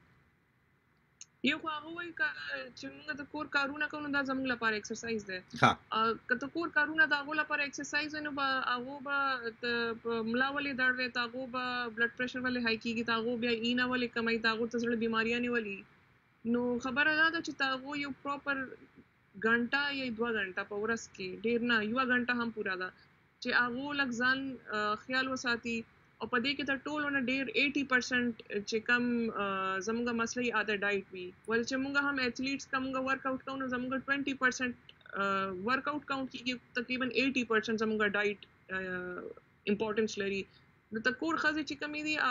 Speaker 2: یو خو هغه وایي چې موږ د کور کارونه کوو دا زموږ لپاره ایکسرسایز دی که ته کور کارونه د هغو لپاره ایکسرسایز نو به هغو به ملا ولې درد دی د هغو به بلډ پریشر ولې های کېږي د هغو بیا اینه ولې کموي د هغو ته زړه بیماریانې ولي نو خبره دا ده چې د هغو یو پراپر ګنټه یا دوه ګنټه په ورځ کې ډېر نه یوه ګنټه هم پوره ده چې هغو لږ ځان خیال وساتي او په دې کې تر ټولو نه ډېر ایټي پرسنټ چې کم زموږ مسلې اده ډایټ وي ولې چې موږ هم ایتھلیټس کا موږ ورک آؤٹ کوو نو زموږ ټوینټي پرسنټ ورک آؤٹ کاؤنټ کیږي تقریبا ایټي پرسنټ زموږ ډایټ امپورټنس لري نو د کور ښځې چې کمې دي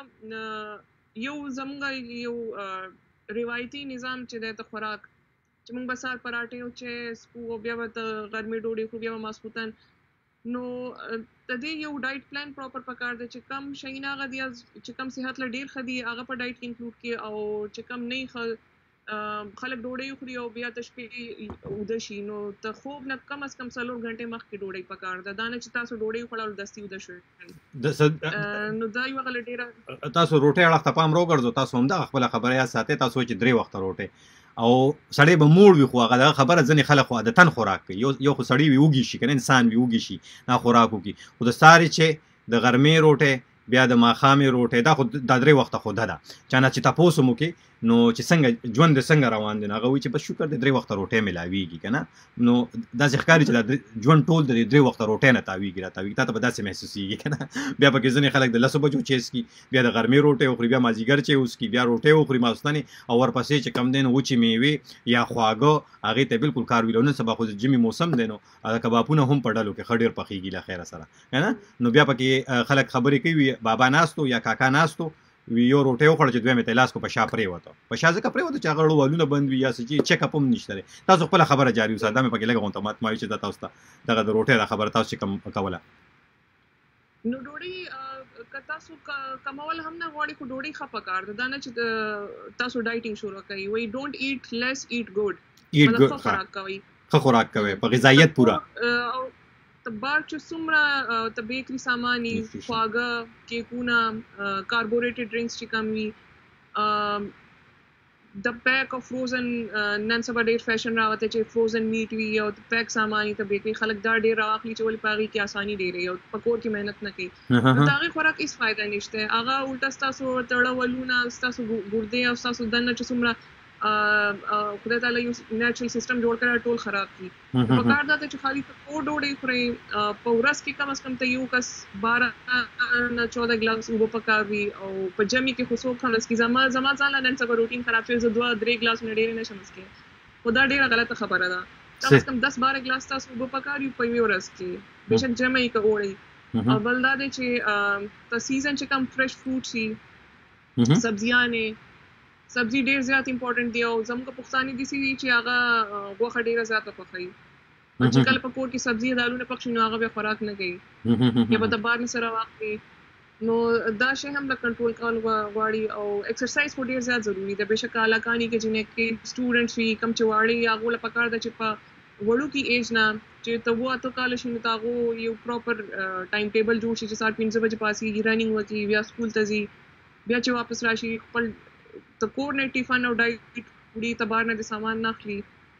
Speaker 2: هغه یو زموږ یو روایتي نظام چې دی د خوراک چې موږ به سهار پراټې او چیس خو بیا به د غرمې ډوډۍ خو بیا به ماسخوتن نو د دې یو ډایټ پلان پراپر پکار دی چې کم شیونه هغه دي چې کم صحت له ډېر ښه دي هغه په ډایټ کې انکلوډ کړي او چې کم نه ښه خلک ډوډۍ خوري او بیا د شپې اوده شي نو د خوب نه کم از کم څلور غنټې مخکې ډوډۍ پکار ده دا نه چې تاسو ډوډۍ خوړل دستي اوده شوئ نو دا یو هغه ډېره
Speaker 1: تاسو روټۍ اړخ ته پام راوګرځو تاسو هم دا خپله خبره یا ساتئ تاسو چې درې وخته روټۍ او سړی به موړ وي خو هغه خبره ځنې خلک خو عادتاً خوراک کوي یو یو خو سړی وي وږي شي که نه انسان وي وږي شي نه خوراک وکړي خو د ساري چې د غرمې روټۍ بیا د ماښامې روټۍ دا خو دا درې وخته خو ده ده چا نه چې تپوس هم وکړي نو چې څنګه ژوند د څنګه روان دی نو هغه وایي چې بس شکر د درې وخته روټۍ ملاویږي که نه نو داسې ښکاري چې دا ژوند ټول د درې وخته روټۍ نه تاویږي را تاویږي تا ته به داسې محسوسېږي که نه بیا پکې ځینې خلک د لسو بجو چیس کي بیا د غرمې روټۍ وخوري بیا مازدیګر چې وڅکي بیا روټۍ وخوري ماخوستنې او ورپسې چې کم دی نو وچې میوې یا خواږه هغې ته بالکل کار وي نن سبا خو د ژمي موسم دی نو کبابونه هم په ډلو کې ښه ډېر پخېږي له خیره سره که نه نو بیا پکې خلک خبرې کوي بابا ناستو یا کاکا ناستو وی یو روټۍ وخوړه چې دویمې ته لاس کو په شا پرېوته په شا ځکه پرېوته چې هغه ړوالونه بند وي یا څه چې چیک اپ هم نشته دی تاسو خپله خبره جاري وساتئ دا مې پکې لږه غونته مات ما وایي چې دا تاسو ته دغه د روټۍ دا خبره تاسو چې کوم کوله
Speaker 2: نو ډوډۍ که تاسو کمول هم نه غواړئ خو ډوډۍ ښه پکار ده دا نه چې تاسو ډایټینګ شروع کوئ وایي ډونټ ایټ لیس ایټ ګوډ مطلب ښه خوراک کوئ
Speaker 1: ښه خوراک کوئ په غذایت پوره
Speaker 2: بار چې څومره د بیکري سامان وي خواږه کیکونه کاربوریټډ ډرنکس چې کم وي د پیک او فروزن نن سبا ډېر فیشن راوته چې فروزن میټ وي او د پیک سامان وي د بیکري خلک دا ډېر راواخلي چې ولې په هغې کې اساني ډېره وي او په کور کې محنت نه کوي د هغې خوراک هېڅ فایده نشته هغه الټه ستاسو تړه ولونه ستاسو ګردې او ستاسو دننه چې څومره خدای تعالی یو نیچرل سیستم جوړ کړی ټول خراب کړي په کار دا چې خالي ته کور ډوډۍ خورئ په ورځ کې کم از کم ته یو کس باره نه چوده ګلاس اوبه پکار وي او په جمع کې خو څوک هم څښي زما زما ځان له نن سبا روټین خراب شوی زه دوه درې ګلاسونه ډېرې نشم څښلی خو دا ډېره غلطه خبره ده کم از کم دس باره ګلاس تاسو اوبه پکار وي په یوې ورځ کې بېشک جمع یې که اوړئ او بل دا دی چې په سیزن چې کم فرش فروټ شي سبزیانې سبزی ډیر زیات امپورټنٹ دی او زموږ پښتانه دي چې هغه غوښه ډیره زیاته پخوي چې کله په کور کې سبزی دالونه پخښي نو هغه به خوراک نه کوي یا به د بار نه سره واخلي نو دا شی هم د کنټرول کول غواړي او ایکسرسایز خو ډیر زیات ضروری دی بېشکه علاقانی کې جنې کې سټوډنټس وي کم چې واړي هغو له پکار ده چې په وړو کې ایج نه چې ته اووه اته کاله شي نو د هغو یو پراپر ټایم ټیبل جوړ شي چې سهار پنځه بجې پاسېږي رننګ وکړي بیا سکول ته ځي بیا چې واپس راشي خپل د کور نه ټیفن او ډایټ وړي ته بار نه د سامان نه اخلي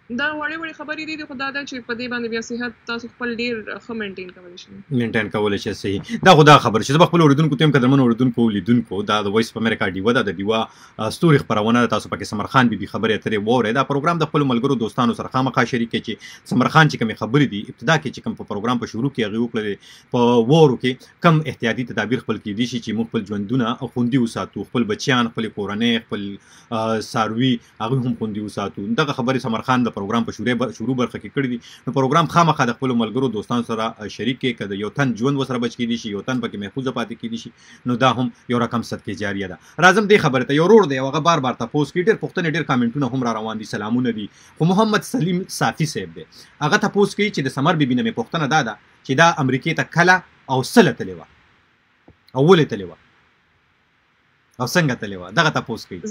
Speaker 2: دا وړې وړې خبرې دي خو دا ده چې په دې باندې بیا صحت تاسو خپل ډېر ښه مینټین کولی شئ
Speaker 1: مینټین کولی شئ. صحیح. دا خو دا خبره چې زه به خپل اورېدونکو ته یم قدرمنو اورېدونکو لیدونکو دا د وایس اف امریکا ډیوه ده د ډیوه ستوري خپرونه ده. تاسو پکې سمر خان بیبي خبرې اترې واورئ. دا پروګرام د خپلو ملګرو دوستانو سره خامخا شریک کړئ چې سمر خان چې کومې خبرې دي ابتدا کې چې کوم په پروګرام په شروع کې هغې وکړلې په وورو کې کم احتیاطي تدابیر خپل کېدی شي چې موږ خپل ژوندونه خوندي وساتو، خپل بچیان، خپلې کورنۍ، خپل څاروي هغوی هم خوندي وساتو. دغه خبرې سمر خان د پروګرام په شروع برخه کې کړي دي. نو پروګرام خامخا د خپلو ملګرو دوستانو سره شریک کړئ. که د یو تن ژوند ورسره بچ کېدی شي، یو تن پکې محفوظه پاتې کېدی شي، نو دا هم یو رقم صدقې جاریه ده. راځم دې خبرې ته. یو ورور دی هغه بار بار تپوس کوي، ډېر پوښتنې ډېر کامنټونه هم را روان دي، سلامونه دي. خو محمد سلیم صافي صاحب دی هغه تپوس کوي چې د سمر بیبي نه مې پوښتنه دا ده چې دا امریکې ته کله او څله تلې وه او ولې تلې وه او څنګه تلې وه، دغه تپوس کوي.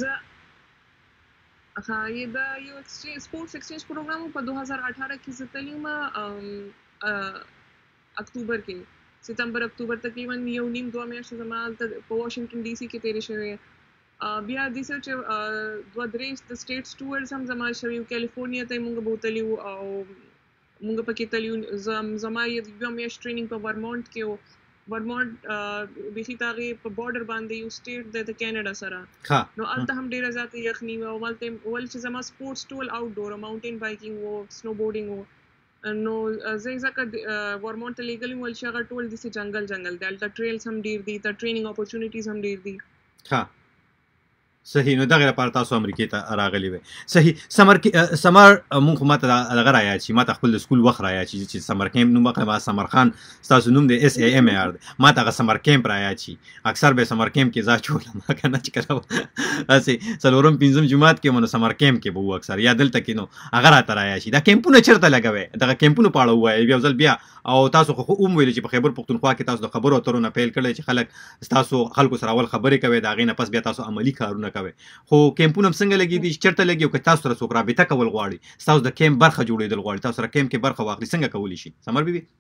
Speaker 2: ها یې دا یو سپورټس ایکسچینج پروګرام په دو هزار اٹھارہ کې زه تللی وم اکتوبر کې، ستمبر اکتوبر تقریبا یو نیم دوه میاشتې زما هلته په واشنګټن ډي سي کې تېرې شوې. بیا دې سره چې دوه درې د سټیټس ټورز هم زما شوي وو، کیلیفورنیا ته یې مونږ بوتلي وو او مونږ پکې تللي وو. زما یوه میاشت ټریننګ په ورمونټ کې وو. ورمونټ بیخي د هغې په بارډر باندې یو سټیټ دی د کینیډا سره، نو هلته هم ډېره زیاته یخني وه. او هلته ول چې زما سپورټس ټول آوټ ډور و، ماونټین بایکینګ و، سنو بورډینګ و. نو زه یې ځکه ورمونټ ته لېږلي وم چې هغه ټول داسې جنګل جنګل دی، هلته ټریلز هم ډېر دي، ته ټریننګ اپورچونیټیز هم ډېر دي.
Speaker 1: ها صحیح. نو دغه لپاره تاسو امریکې ته راغلي وئ. صحیح. سمر سمر مونږ خو ماته دغه رایاد شي، ماته خپل د سکول وخت رایاد شي چې سمر کیمپ نوم وکړم. سمر خان ستاسو نوم دی اس ای ایم ای آر دی، ماته هغه سمر کیمپ رایاد شي. اکثر به سمر کیمپ کې ځا چولم که نه چې کله هسې څلورم پنځم جومات کې مو نو سمر کیمپ کې به وو اکثر، یا دلته کې نو هغه راته رایاد شي. دا کیمپونه چېرته لګوئ؟ دغه کیمپونو په اړه ووایئ یو ځل بیا. او تاسو خو هم ویلي چې په خیبر پښتونخوا کې تاسو د خبرو اترو نه پیل کړی چې خلک ستاسو خلکو سره اول خبرې کوي، د هغې نه پس بیا تاسو عملي کارونه کوئ. خو کیمپونه هم څنګه لګي دي، چېرته لګي؟ او که تاسو سره څوک رابطه کول غواړي، ستاسو د کیمپ برخه جوړېدل غواړي، تاسو سره کیمپ کې برخه واخلي، څنګه کولی شي سمر بیبي؟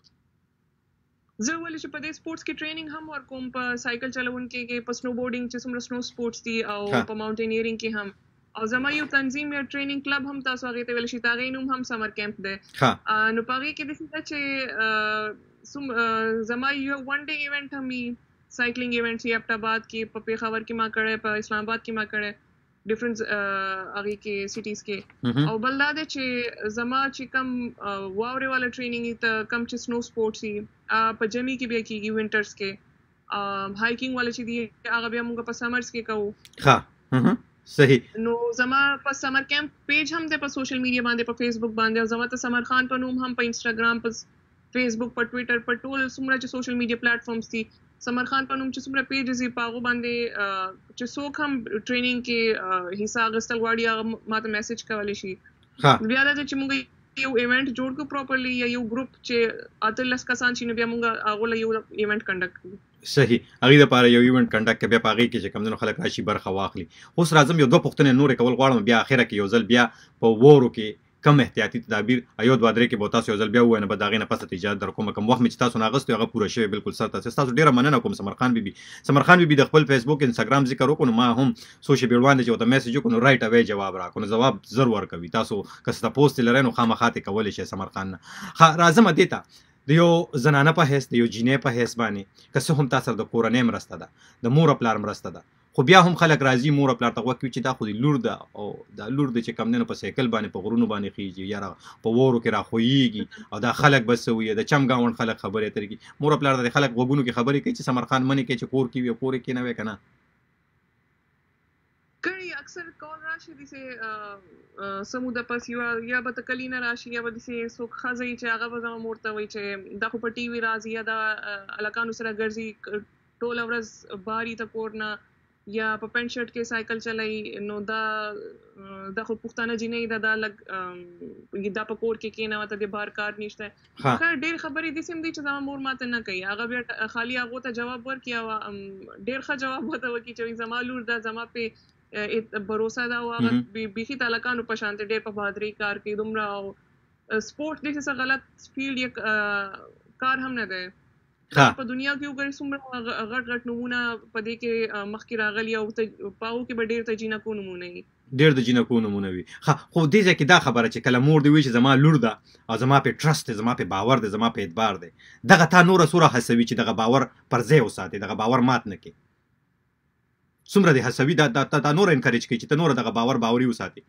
Speaker 2: زه ولې چې په دې سپورټس کې ټریننګ هم ورکوم، په سایکل چلونکي کې، په سنو بورډینګ چې څومره سنو سپورټس دي، او په ماونټینیرینګ کې هم. او زما یو تنظیم یا ټریننګ کلب هم تاسو هغې ته ویلی شي، د هغې نوم هم سمر کیمپ دی. نو په هغې کې داسې ده چې زما یو ون ډے ایونټ هم وي، سایکلینګ ایونټس یې اپټ آباد کې، په پېښور کې ما کړی، په اسلام آباد کې ما کړی، ډفرنٹ هغې کې سټیز کې. او بل دا دی چې زما چې کم واورې والا ټریننګ ته کم چې سنو سپورټس وي په جمی کې بیا کېږي، ونټرز کې. هایکینګ والا چې دي هغه بیا موږ په سمرز کې کوو.
Speaker 1: صحیح.
Speaker 2: نو زما په سمر کیمپ پیج هم دی په سوشل میډیا باندې، په فیسبوک باندې، او زما ته سمر خان په نوم هم په انسټاګرام، په فیسبوک، په ټویټر، په ټول څومره چې سوشل میډیا پلیټ فارمز دي، سمر خان په نوم چې څومره پیجز دي په هغو باندې چې څوک هم ټریننګ کې حصه اخیستل غواړي هغه ما ته میسج کولی شي. بیا دا چې موږ یو ایونټ جوړ کړو پراپرلی، یا یو ګروپ چې اتلس کسان شي، نو بیا موږ هغو له یو ایونټ کنډکټ کوو.
Speaker 1: صحیح. هغې دپاره یو ایونټ کنډکټ کوي، بیا په هغې کې چې کوم خلک راشي برخه واخلي. اوس راځم یو دوه پوښتنې نورې کول غواړم، بیا اخره کې یو ځل بیا په وورو کې کم احتیاطي تدابیر یو دوه درې کې به تاسو یو ځل بیا ووایئ، نو به د هغې نه پس ته اجازه در کوم. کوم وخت مې چې تاسو نه اخیستی هغه پوره شوی بالکل سر ته. ستاسو ډېره مننه کوم سمر خان بیبي. سمر خان بیبي د خپل فیسبوک انسټاګرام ذکر وکړو، نو ما هم څو شېبې وړاندې چې ورته میسج وکړو، نو رایټ اوی جواب راکړو، نو جواب زر ورکوي. تاسو که څه تپوس ترې لرئ نو خامخا ترې کولی شئ سمر خان نه. ښه راځم دې ته. د یو زنانه په حیث، د یو جینۍ په حیث باندې که څه هم تا سره د کورنۍ مرسته ده، د مور او پلار مرسته ده، خو بیا هم خلک راځي مور او پلار ته غوږ کوي چې دا خو د لور ده، او دا لور ده چې کوم دی نو په سایکل باندې په غرونو باندې خیږي، یا په وورو کې راخویږي، او دا خلک بس څه وایي، د چمګاونډ خلک خبرې اترې کوي. مور او پلار د خلک غوږونو کې خبرې کوي چې سمر خان منې کوي چې کور کې وي او کور کې نه وی که نه
Speaker 2: کړي. اکثر کول راشي داسې سموده پس یا به ته کلی نه راشي، یا به داسې څوک ښځه وي چې هغه به زما مور ته وایي چې دا خو په ټي وي راځي، یا دا هلکانو سره ګرځي ټوله ورځ باري ته کور نه، یا په پینټ شرټ کې سایکل چلایي، نو دا دا خو پښتانه جینۍ ده، دا لږ دا په کور کې کېنه، ورته د بار کار نشته. خیر ډېر خبرې داسې هم دي چې زما مور ماته نه کوي، هغه بیا خالي هغو ته جواب ورکړي، او ډېر ښه جواب ورته وکړي چې زما لور ده، زما پې بروسه ده، او هغه بیخي د هلکانو په شانتې ډېر په بهادرۍ کار کوي دومره. او سپورټ داسې څه غلط فیلډ یا کار هم نه دی په دنیا کې. وګورئ څومره غټ غټ نومونه په دې کې مخکې راغلي، او په هغو کې به ډېر تجینکو نومونه وي.
Speaker 1: ډېر د جنکو نمونه وي. ښه خو دې ځای کې دا خبره چې کله مور دې وایي چې زما لور ده او زما پې ټرسټ دی، زما پې باور دی، زما پې اعتبار دی، دغه تا نوره څومره هڅوي چې دغه باور پر ځای وساتې، دغه باور مات نه کړې؟ څومره دې هڅوي دا دا نور انکریج کوي چې ته نوره دغه باور باوري وساتې؟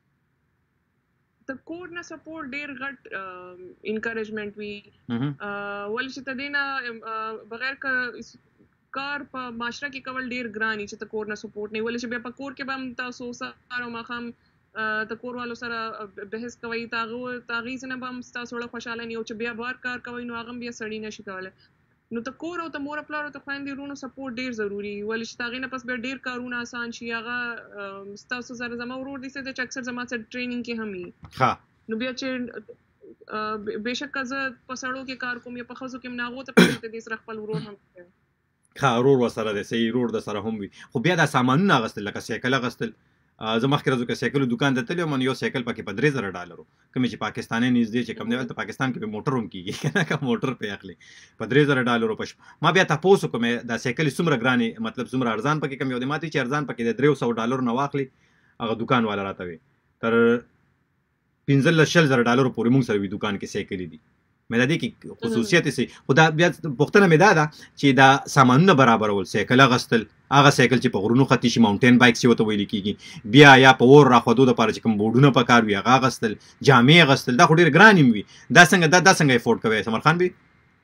Speaker 2: د کور نه سپورټ ډېر غټ انکریجمنټ وي، ولې چې ته دې نه بغیر کار په معاشره کې کول ډېر ګران وي چې ته کور نه سپورټ نه، ولې چې بیا په کور کې به هم تاسو سهار او ماښام د کور والو سره بحث کوئ، د هغې څه نه به هم ستاسو زړه خوشحاله نه وي، او چې بیا بار کار کوئ نو هغه هم بیا سړي نشي کولی. نو د کور او د مور پلار او د خویندې وروڼو سپورټ ډېر ضروري، ولې چې د هغې نه پس بیا ډېر کارونه آسان شي. هغه ستاسو سره زما ورور دی چې اکثر زما سره ټریننګ کې هم وي، نو بیا چې بېشکه زه په سړو کې کار کوم یا په ښځو کې هم نه، هغو ته پرېږدي دې سره خپل ورور هم کوي.
Speaker 1: ښه ورور ورسره دی، صحیح ورور د سره هم وي. خو بیا دا سامانونه اغوستل لکه سایکل اغوستل، زه مخکې ورځو کې سایکلو دوکان ته تللی وم، یو سایکل پکې په درې زره ډالرو، کومې چې پاکستاني نږدې چې کوم دی هلته پاکستان کې پې موټر هم کېږي که نه، که موټر پې اخلي په درې زره ډالرو په شپه. ما بیا تپوس وکړم دا سایکل څومره ګرانې، مطلب څومره ارزان پکې کوم یو دی؟ ما ته چې ارزان پکې د درېو سوو ډالرو نه واخلي، هغه دوکان والا راته وی تر پنځلس شل زره ډالرو پورې مونږ سره وي دوکان کې سایکلې دي. مې د دې کې خصوصیت سي، خو دا بیا پوښتنه مې دا ده چې دا سامانونه برابرول، سایکل اغوستل، هغه سایکل چې په غرونو ختي شي، ماونټین بایک چې ورته ویل کېږي، بیا یا په اور راښودو دپاره چې کوم بورډونه پکار وي هغه اغوستل، جامې اغوستل، دا خو ډېر ګران هم وي. دا څنګه دا دا څنګه افورډ کوی ثمر خان بي؟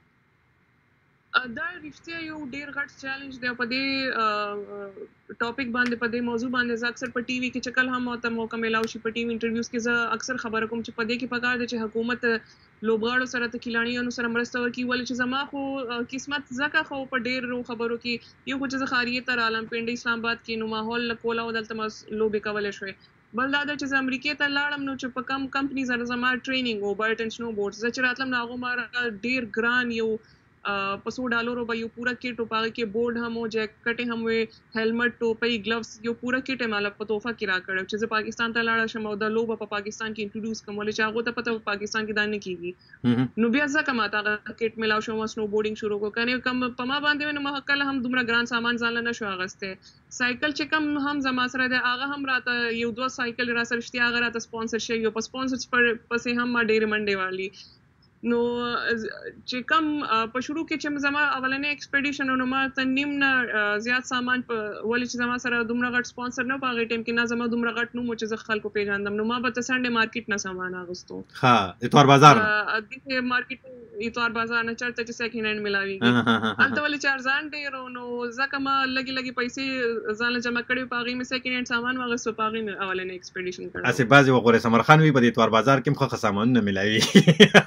Speaker 2: دا رښتیا یو ډېر غټ چیلنج دی، او په دې ټاپک باندې په دې موضوع باندې زه اکثر په ټي وي کې چې کله هم ماته موقع میلاو شي په ټي وي انټرویوز کې زه اکثر خبره کوم چې په دې کې پکار دی چې حکومت لوبغاړو سره د کیلانیانو سره مرسته وکړي، ولې چې زما خو قسمت ځکه خو په ډېرو خبرو کې یو خو چې زه خاریې ته رالم پنډ اسلام آباد کې، نو ماحول له کوله او دلته ما لوبې کولی شوې. بل دا ده چې زه امریکې ته لاړم، نو چې په کم کمپني سره زما ټریننګ و برټ اینډ سنو بورډ، زه چې راتلم نو هغو ما ډېر ګران یو په څو ډالرو به یو پوره کټ و، په هغې کې بورډ هم و، جیکټې هم وې، هیلمټ، ټوپۍ، ګلوز، یو پوره کټ یې ماله په تحفه کې راکړی چې زه پاکستان ته لاړه شم او دا لوبه په پاکستان کې انټروډیوس کړم، ولې چې هغو ته پته په پاکستان کې دا نه کېږي. نو بیا ځکه ماته هغه کټ میلاو شو، ما سنو بورډینګ شروع کړو، کنې کم په ما باندې وې نو ما کله هم دومره ګران سامان ځان له نه شو اخیستی. سایکل چې کم هم زما سره دی هغه هم راته یو دوه سایکل را سره شتي، هغه راته سپانسر شوي او په سپانسر پسې هم ما ډېرې منډې والي. نو چې کم په شروع کې چې زما اولنی ایکسپیډیشن نو ما ته نیم نه زیات سامان په، ولې چې زما سره دومره غټ سپانسر نه په هغې ټایم کې، نه زما دومره غټ نوم و چې زه خلکو پیژاندم، نو ما به ته سنډې مارکیټ نه سامان اغوستو.
Speaker 1: ښه اتوار بازار نه
Speaker 2: دې مارکیټ اتوار بازار نه چېرته چې سیکنډ هینډ ملاویږي، هلته ولې چې ارزان ډېر و، نو ځکه ما لږې لږې پیسې ځان له جمع کړې، په هغې مې سیکنډ هینډ سامان واخیستو، په هغې مې اولنی ایکسپیډیشن کړی.
Speaker 1: هسې بعضې وګورئ ثمر خان وي په دې اتوار بازار کې هم ښه ښه سامانونه ملاویږي.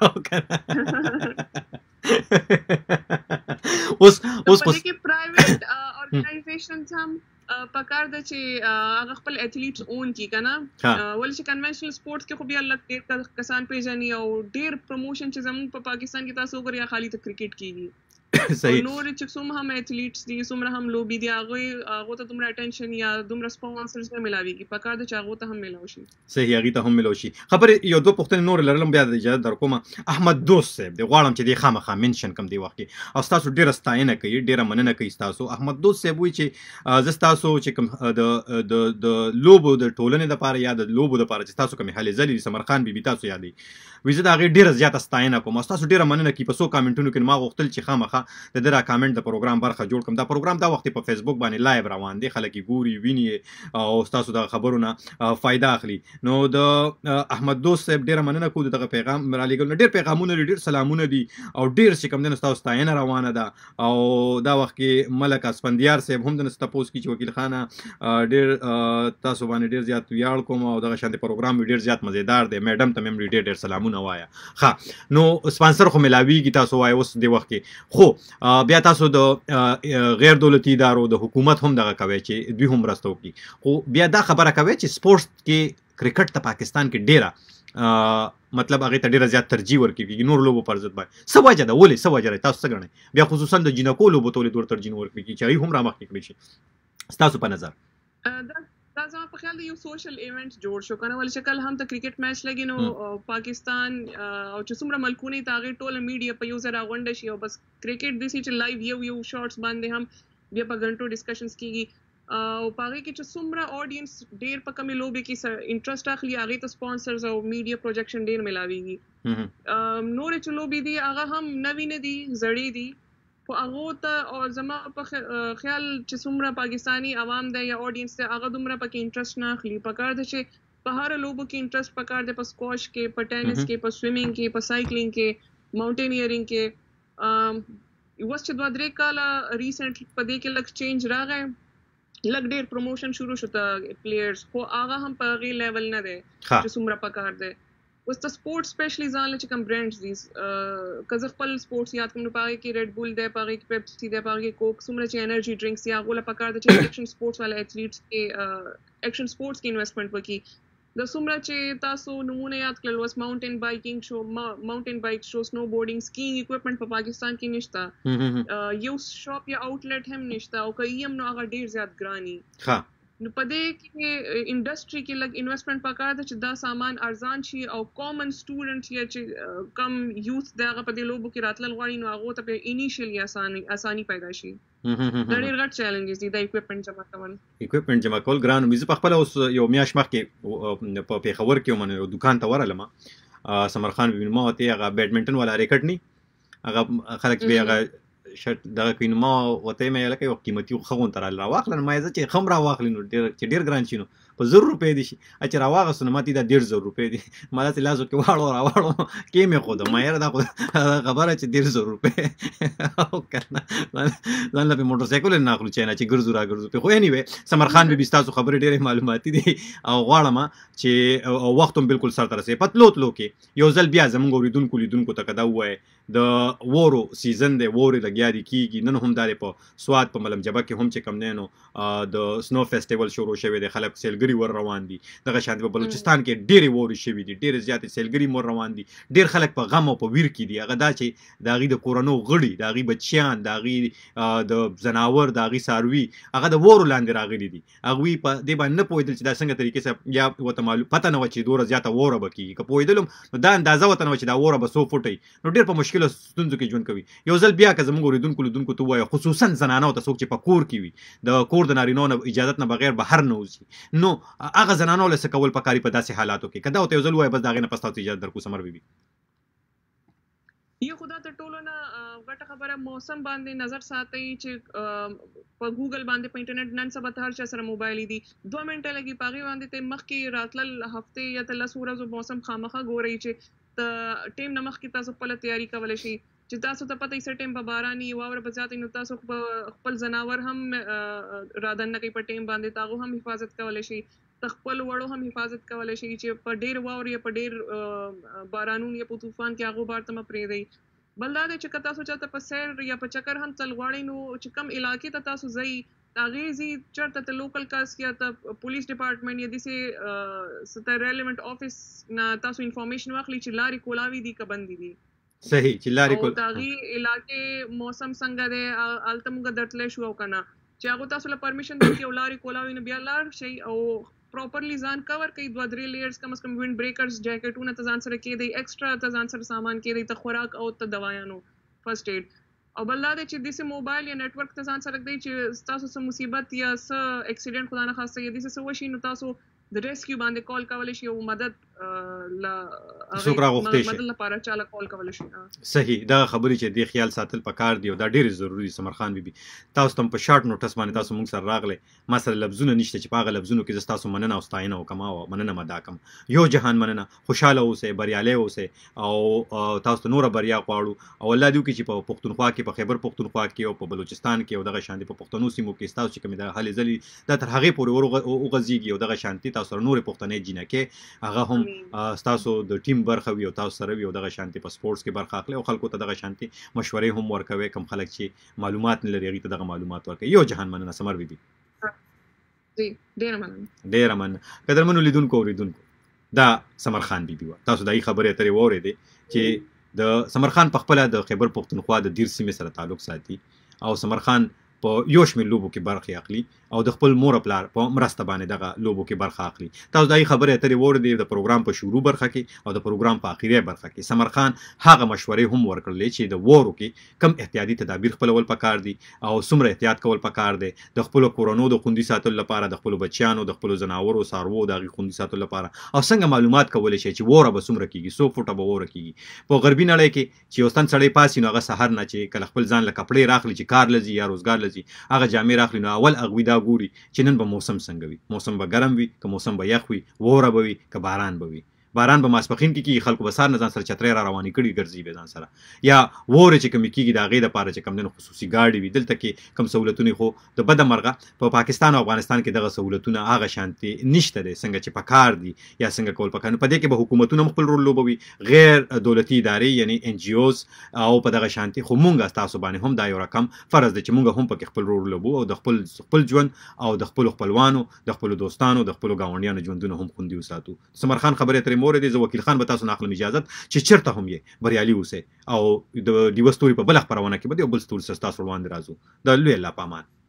Speaker 1: اوس اوس
Speaker 2: په دې کې پرایویټ ارګنایزیشنز هم پکار ده چې هغه خپل ایتھلیټس اون کړي که نه، ولې چې کنونشنل سپورټس کې خو بیا لږ ډېر کسان پیژني او ډېر پروموشن چې زموږ په پاکستان کې تاسو وګورئ یا خالي ته کرکټ کېږي، صحیح. نور چې څومره هم ایتھلیټس دي څومره هم لوبي دي هغوی هغو ته دومره اټینشن یا دومره سپانسرز نه میلاویږي، پکار ده چې هغو ته هم میلاو شي.
Speaker 1: صحیح، هغې ته هم میلاو شي. خبرې یو دوه پوښتنې نورې لرلم بیا د اجازت در کومه. احمد دوست صاحب دی غواړم چې دې خامخا منشن کړم دې وخت کې، او ستاسو ډېره ستاینه کوي، ډېره مننه کوي ستاسو. احمد دوست صاحب وایي چې زه ستاسو چې کوم د د لوبو د ټولنې دپاره یا د لوبو دپاره چې تاسو کومې هلې ځلې دي ثمر خان بیبي تاسو یادوي، وایي زه د هغې ډېره زیاته ستاینه کوم او ستاسو ډېره مننه کوي. په څو کامنټونو کې ما غوښتل چې خامخا د ده را کامنټ د پروګرام برخه جوړ کړم. دا پروګرام دا وخت په فیسبوک باندې لایو روان دی، خلک یې ګوري، ویني او ستاسو د خبرو نه فایده اخلي. نو د احمد دوست صاحب ډېره مننه کوو د دغه پیغام رالیږلو نه. ډېر پیغامونه دي، ډېر سلامونه دي او ډېر چې کوم دی نو ستاسو ستاینه روانه ده. او دا وخت کې ملک اسفندیار صاحب هم د نه تپوس کړي چې وکیل خانه ډېر تاسو باندې ډېر زیات ویاړ کوم او دغه شانتې پروګرام ډېر زیات مزېدار دی. میډم ته مې ډېر ډېر سلامونه وایه. ښه نو سپانسر خو میلاویږي تاسو وایه اوس دې وخت کې، خو بیا تاسو د غیر دولتي ادارو د حکومت هم دغه کوي چې دوی هم مرسته وکړي، خو بیا دا خبره کوي چې سپورټس کې کرکټ ته پاکستان کې ډېره مطلب هغې ته ډېره زیات ترجیح ورکوي نور لوبو پر ضد باندې. څه وجه ده؟ ولې څه وجه ده؟ تاسو څه ګڼئ؟ بیا خصوصا د جینکو لوبو ته ولې دومره ترجیح ورکوي چې هغوی هم رامخکې کړی شي ستاسو په نظر؟
Speaker 2: دا زما په خیال د یو سوشل ایونټ جوړ شو که نه، ولې چې کله هم ته کرکټ میچ لګي نو پاکستان او چې څومره ملکونه دي د هغې ټوله میډیا په یو ځای راغونډه شي او بس کرکټ داسې چې لایو یو یو شارټس باندې هم بیا په ګنټو ډسکشنز کېږي. او پاره کې چې څومره اډینس ډیر په کمی لوبي کې انټرست اخلي هغه ته سپانسرز او میډیا پروجیکشن ډیر ملاويږي. نور چې لوبي دي هغه هم نوی نه دي زړې دي خو هغه ته او زما په خیال چې څومره پاکستانی عوام دی یا اډینس ته هغه دومره پکې انټرست نه اخلي. پکار دي چې په هر لوبو کې انټرست پکار دي، په سکواش کې، په ټینس کې، په سویمینګ کې، په سایکلینګ کې، ماونټینیرینګ کې. اوس چې دوه درې کاله ریسنټ په دې کې لږ چینج راغی، لږ ډېر پروموشن شروع شو ته پلیئرز، خو هغه هم په هغې لیول نه دی چې څومره پکار دی. اوس ته سپورټس سپیشلی ځان له چې کوم برانډز دي، که زه خپل سپورټس یاد کوم نو په هغې کې ریډ بول دی، په هغې کې پیپسي دی، په هغې کې کوک، څومره چې انرژي ډرنکس دي هغو له پکار دی چې ایکشن سپورټس والا ایتھلیټس کې ایکشن سپورټس کې انویسټمنټ وکړي. د څومره چې تاسو نمونه یاد کړل اوس ماونټین بایکینګ شو، ماونټین بایک شو، سنو بورډینګ، سکینګ اکوپمنټ په پاکستان کې نشته، یو شاپ یا آوټلیټ هم نشته، او که یې هم نو هغه ډېر زیات ګراني. نو په دې کې انډسټري کې لږ انویسټمنټ پکار ده چې دا سامان ارزان شي او کامن سټوډنټ یا چې کم یوث دی هغه په دې لوبو کې راتلل غواړي نو هغو ته په انیشیلي اساني اساني پیدا شي. دا ډېر غټ چیلنجز دي د اکوپمنټ جمع کول.
Speaker 1: اکوپمنټ جمع کول ګران وي. زه په خپله اوس یو میاشت مخکې په پېښور کې وم، یو دوکان ته ورغلم، سمرخان بي ما ورته هغه بیډمنټن والا ریکټ نی هغه خلک به هغه شرط دغه کوي نو ما ورته مې لکه یو قیمتي خغون تر را واخلم، ما یې چې خم را واخلې نو ډېر چې ډېر ګران شي نو په زر روپۍ دي شي، چې را واغستو نو ما ته دا ډېر زر روپۍ دي، ما داسې لاسو کې واړو را واړو کې مې ښوده، ما یاره دا خو خبره چې ډېر زر روپۍ او که نه ځان له پې موټر سایکل نه اخلو چې نه چې ګرځو را ګرځو پې. خو انیوې سمرخان بي بي ستاسو خبرې ډېرې معلوماتي دي او غواړم چې وخت هم بالکل سر ته رسوي. په تلو تلو کې یو ځل بیا زموږ اورېدونکو لیدونکو ته که دا ووایې د وورو سیزن دی، وورې لګیا دي کېږي، نن هم دا دی په سوات په ملم جبه کې هم چې کوم دی نو د سنو فیسټیول شروع شوی دی، خلک سیلګري ور روان دي. دغه شانتې په بلوچستان کې ډېرې وورې شوي دي، ډېرې زیاتې سیلګري ور روان دي، ډېر خلک په غم او په ویر کې دي. هغه دا چې د هغوی د کورنو غړي، د هغوی بچیان، د هغوی د زناور، د هغوی څاروي هغه د وورو لاندې راغلي دي. هغوی په دې باندې نه پوهېدل چې دا څنګه طریقې سره یا ورته معلوم پته نه وه چې دومره زیاته ووره به کېږي. که پوهېدل هم نو دا اندازه ورته نه وه چې دا ووره به څو فوټه وي، نو ډېر په مشکلو ستونزو کې ژوند کوي. یو ځل بیا که زموږ اورېدونکو لیدونکو ته ووایه، خصوصا زنانو ته، څوک چې په کور کې وي، د کور د نارینو نه اجازت نه بغیر بهر نه وځي، نو هغه زنانو له څه کول پکار په داسې حالاتو کې، که دا ورته یو ځل ووایه بس د هغې نه پس تاسو اجازت درکو سمر بي بي.
Speaker 2: یو خدا تر ټولو نه غټه خبره موسم باندې نظر ساتئ چې په ګوګل باندې په انټرنیټ نن سبا هر چا سره موبایل دي، دوه منټه لګي په هغې باندې ته مخکې راتلل هفتې یا ته لس ورځو موسم خامخا ګورئ چې د ټیم نه مخکې تاسو خپله تیاري کولی شي چې تاسو ته پته څه ټیم به باراني واوره به زیاته نو تاسو خپل ځناور هم رادن نه کوي په ټیم باندې، د هغو هم حفاظت کولی شي، د خپل وړو هم حفاظت کولی شي چې په ډېر واور یا په ډېر بارانون یا په طوفان کې هغو بار ته مه پرېږدئ. بل دا دی چې که تاسو چاته په سیر یا په چکر هم تل غواړئ نو چې کم علاقې ته تاسو ځئ هغې ځي چېرته ته لوکل کس یا ته پولیس ډپارټمنټ یا داسې څه ته ریلیونټ آفس نه تاسو انفارمیشن واخلئ چې لارې کولاوي دي که بندې دي.
Speaker 1: صحیح چې لارې
Speaker 2: کول او د هغې علاقې موسم څنګه دی هلته موږ درتلی شو او که نه چې هغو تاسو له پرمیشن درکړي او لارې کولاوي نو بیا لاړ شئ او پراپرلی ځان کور کوي، دوه درې لیئرز کم از کم وینډ بریکرز جاکټونه ته ځان سره کېدئ، ایکسټرا ته ځان سره سامان کېدئ، ته خوراک او ته دوایانو فرسٹ ایډ. او بل دا دی چې داسې موبایل یا نیټورک ته ځان سره ږدئ چې ستاسو څه مصیبت یا څه اکسیډنټ خدا نخواسته یا داسې څه وشي نو تاسو د ریسکیو باندې کال کولی شي او مدد
Speaker 1: څوک راغوښتی شي،
Speaker 2: مدد لپاره چاله کال کولی شي.
Speaker 1: صحیح دغه خبرې چې دې خیال ساتل پکار دي او دا ډېرې ضروري دي. سمرخان بي بي تاسو ته هم په شارټ نوټس باندې تاسو موږ سره راغلی، ما سره لفظونه نشته چې په هغه لفظونو کې زه ستاسو مننه او ستاینه وکړم او مننه مدا کړم. یو جهان مننه، خوشحاله اوسئ، بریالی اوسئ او تاسو ته نوره بریا غواړو او الله دې وکړي چې په پښتونخوا کې، په خیبر پښتونخوا کې او په بلوچستان کې او دغه شانتې په پښتنو سیمو کې ستاسو چې کومې دغه هلې ځلې دا تر هغې پورې وغځېږي او دغه شانتې تاسو سره نورې پښتنې جینکې هغه هم ستاسو د ټیم برخه وي او تاسو سره وي او دغه شانتې په سپورټس کې برخه اخلي او خلکو ته دغه شانتې مشورې هم ورکوي. کوم خلک چې معلومات نه لري هغوی ته دغه معلومات ورکوي. یو جهان مننه سمر بي بي.
Speaker 2: ډېره مننه
Speaker 1: ډېره مننه. قدرمنو لیدونکو اورېدونکو دا سمرخان بي بي وه. تاسو د هغې خبرې اترې واورېدې چې د سمرخان په خپله د خیبر پښتونخوا د دیر سیمې سره تعلق ساتي او سمرخان په یو شمېر لوبو کې برخې اخلي او د خپل مور پلار په مرسته باندې دغه لوبو کې برخه اخلي. تاسو دای خبرې اترې واورېدې د پروګرام په شروع برخه کې او د پروګرام په اخیری برخه کې سمر خان هغه مشورې هم ورکړلې چې د وورو کې کم احتیاطي تدابیر خپلول پکار دي او څومره احتیاط کول پکار دی د خپل کورونو د خوندي ساتلو لپاره، د خپل بچیانو، د خپل زناورو سارو د خوندي ساتلو لپاره، او څنګه معلومات کولای شي چې ووره به څومره کیږي، څو فوټه به ووره کیږي. په غربي نړۍ کې چې یو ستن سړی پاسي نو هغه سحر نه چې کله خپل ځان له کپړې راخلي چې کار لځي یا روزګار لځي هغه جامې راخلي نو اول هغوی دا ګوري چې نن به موسم څنګه وي، موسم به ګرم وي که موسم به یخ وي، ووره به وي که باران به وي. باران به ماسپښین کې کېږي، خلکو به سهار نه ځان سره چترۍ را روانې کړي ګرځي به ځان سره، یا وورې چې کمې کېږي د هغې دپاره چې کم دی نو خصوصي ګاډي وي. دلته کې کم سهولتونه خو د بده مرغه په پاکستان او افغانستان کې دغه سهولتونه هغه شانتې نشته دی څنګه چې پکار دي یا څنګه کول پکار. نو په دې کې به حکومتونه هم خپل رول لوبوي، غیر دولتي ادارې یعنی ان جی اوز او په دغه شانتې. خو مونږ ستاسو باندې هم دا یو رقم فرض دی چې مونږ هم پکې خپل رول لوبو او د خپل خپل ژوند او د خپلو خپلوانو، د خپلو دوستانو، د خپلو ګاونډیانو ژوندونه هم خوندي وساتو. سمر خان خبرې اترې مورې دي، زه وکیل خان تاسو نه اخلم اجازت چې چرته هم یې بریالي اوسئ او د ډیوه ستوري په بل خپرونه کې به د یو بل ستوري سره تاسو وړاندې راځو. د لوی الله په امان.